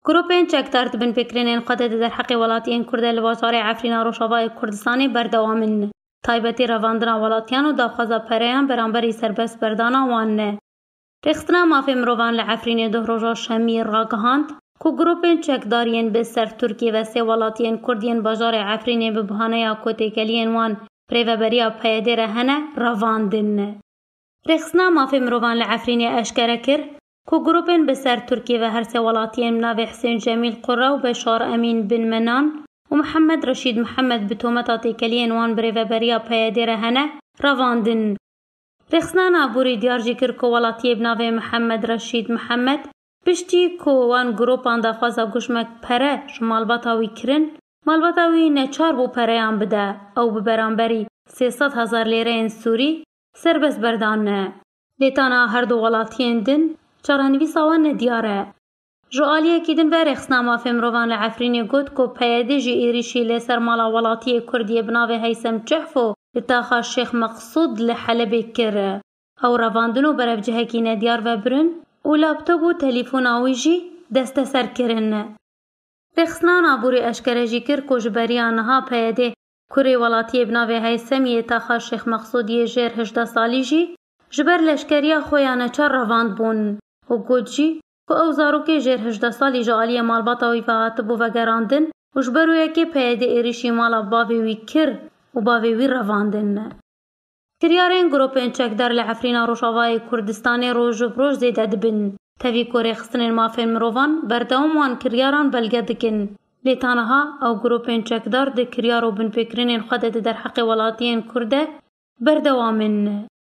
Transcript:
گروپین چکدار دبن فکرین خود در حق ولاتیان کرد لباسار عفرینا روشاوای کردستانی بردوامن. تایبتی رواندنا ولاتیان و داخوازا پریان برانبری سربست بردانا وانه. رخصنا مافی مروان لعفرین ده روژا شمیر راگهاند که گروپین چکدارین به سر ترکی و سه ولاتیان کردین بازار عفرین به بحانه کوتکلین وان پریوبریا پیاده رهنه رواندن. رخصنا مافی مروان لعفرین اشکره کر که گروپین به سر ترکی و هر سه ولاتیان مناوی حسین جمیل قره و بشار امین بن منان و محمد رشید محمد بتومتاتی کلین وان پریوبریا پیاده رهنه رواندن. رخصنا نابوری دیارجی کر که ولاتیه بناوی محمد رشید محمد پشتی که وان گروپان داخوازا گوشمک پره شمالباتاوی کرن مالباتاوی نچار بو پریان بده او ببرانبری 300,000 لیره این سوری سربست بردانه. لیتانا هر دو ولاتیان دن چارهنوی ساوان دیاره. جو آلیه که دن و رخصنا مافی مروان لعفرینی گود که پیاده جی ایریشی لسر مالا ولاتیه کردی بناوی حیسم جحفو لتاخا شیخ مقصود لحلبی کره او رواندنو برف جهکی ندیار و برن و لابتوب و تلیفون آویجی دست سر کرن. رخصنا نابوری اشکره جی کر که جبریانها پیاده کره ولاتیه بناوی حیسم تاخا شیخ مقصود یه جیر 18 سالی جی جبر لشکریا خویانه چار رواند بون و گود جی که او زاروک جیر 18 سالی جالی مالباتاوی فهات بو وگراندن و جبروی که پیاده ایریشی مالا باوی وی کر و باوی وی رواندن. کریارین گروپین چکدار لعفرینا روشاوای کردستانی روز بروز زیده دبن. تاوی کوری خستن مافین مروان بردوم وان کریاران بلگه دکن. لیتانها او گروپین چکدار ده کریارو بن فکرین خودت در حق ولاتین کرده بردوامن.